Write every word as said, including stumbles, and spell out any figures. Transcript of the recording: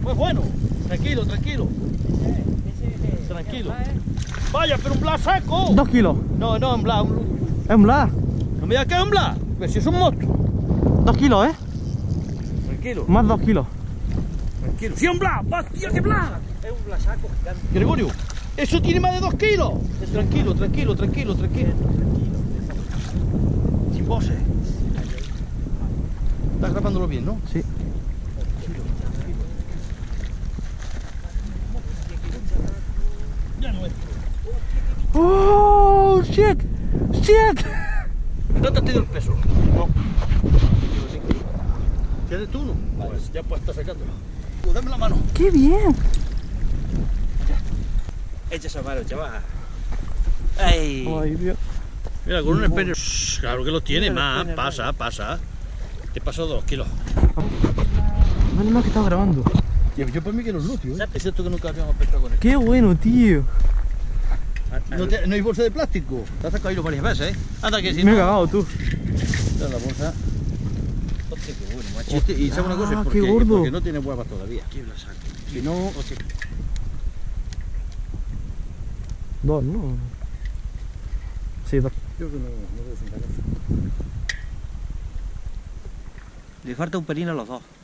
Pues bueno, tranquilo, tranquilo. Tranquilo. Vaya, pero un blas saco. Dos kilos. No, no, un blas. Un... ¿Es un blas? No me digas que es un blas. Pero si es un monstruo. Dos kilos, ¿eh? Tranquilo. Más dos kilos. Tranquilo. ¡Sí, un blas! ¡Hostia, qué blas! Es un blasaco gigante. Gregorio, eso tiene más de dos kilos. Tranquilo, tranquilo, tranquilo, tranquilo. Sin pose. Estás grabándolo bien, ¿no? Sí. Ya no es. ¡Oh, shit! ¡Shit! ¿No te has tenido el peso? No. ¿Tienes tú uno? Pues ya puedes estar sacándolo. Pues dame la mano. ¡Qué bien! Echa esa mano, chaval. ¡Ay! Ay, Dios. Mira, con un empeño. Claro que lo tiene, más. Pasa, pasa. Te paso dos kilos. Menos mal que estaba grabando. Yo, yo por mí que los glúteos, ¿eh? Es cierto que nunca habíamos pescado con él. ¡Qué bueno, tío! No, te, no hay bolsa de plástico. Te has sacado varias veces, ¿eh? Anda que si Me he no... cagado, tú. Mira la bolsa. Hostia, qué bueno, macho. Este, y sabe una cosa, Ah, es porque, qué gordo. porque no tiene huevas todavía. Qué blasaco. Si no... Hostia. Dos, ¿no? Sí, dos. Creo que no, no debe ser una cosa. Le falta un pelín a los dos.